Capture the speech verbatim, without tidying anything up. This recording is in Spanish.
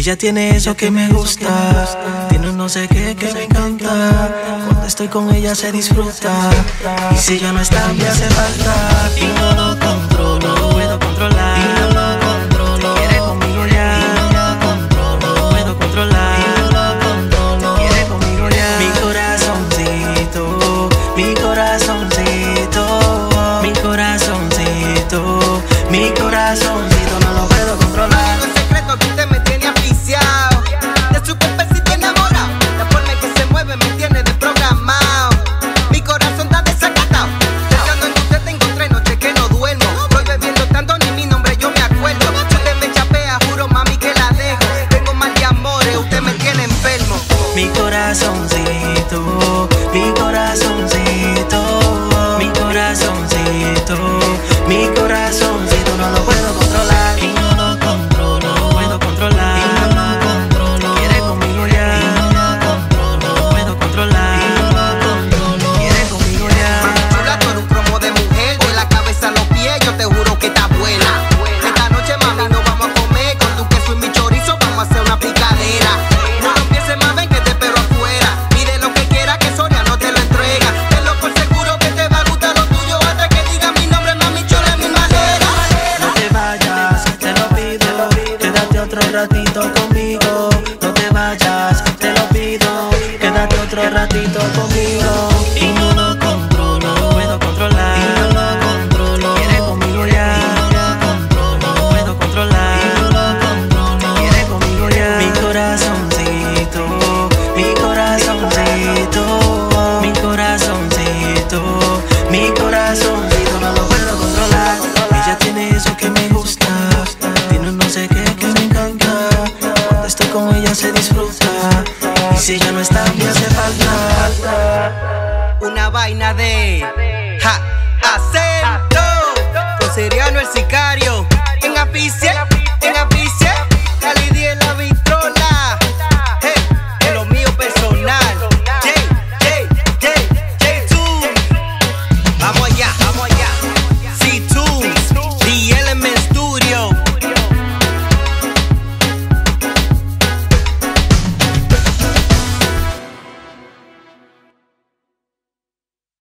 Ella tiene eso que me gusta, tiene un no sé qué que me encanta. Cuando estoy con ella se disfruta, y si ella no está me hace falta. Y no lo controlo, no puedo controlar. Y no lo controlo, quiere conmigo ya. Y no lo controlo, no puedo controlar. Y no lo controlo, quiere conmigo ya. Mi corazoncito, mi corazoncito, mi corazoncito, mi corazoncito, no lo puedo controlar. No es secreto que usted me tiene asfixiado, de su cuerpecito enamorado, la forma en que se mueve me tiene desprogramado. Mi corazón está desacatado, pensando en usted tengo tres noches que no duermo. Estoy bebiendo tanto ni mi nombre yo me acuerdo. Si usted me chapea, juro mami que la dejo. Tengo mal de amores, usted me tiene enfermo. Mi corazoncito, mi corazoncito, mi corazoncito, mi corazoncito, no lo puedo controlar. Y no lo controlo, no puedo controlar. Y no lo controlo, quiere conmigo ya. Y no lo controlo, no puedo controlar. Y no lo controlo, quiere conmigo ya. Mami chula, tú eres un cromo de mujer, de la cabeza a los pies, yo te juro que está buena. Esta noche mami nos vamos a comer, con tu queso y mi chorizo vamos a hacer una picadera. No lo empieces más, ven que te espero afuera. Pide lo que quiera que Soria no te lo entrega. Tenlo por seguro que te va a gustar lo tuyo, hasta que diga mi nombre, mami chula, mi manera. No te vayas, te lo pido, quédate otro ratito conmigo. No te vayas, te lo pido, quédate otro ratito conmigo. Y no lo controlo, no puedo controlar. Y no lo controlo, quiere conmigo ya. Y no lo controlo, no puedo controlar. Y no lo controlo, quiere conmigo ya. Mi corazoncito, mi corazoncito, mi corazoncito, mi corazoncito, no lo puedo controlar. Ella tiene eso que me gusta, tiene un no sé qué que me encanta. Cuando estoy con ella se disfruta, y si ella no está me hace falta. Una vaina de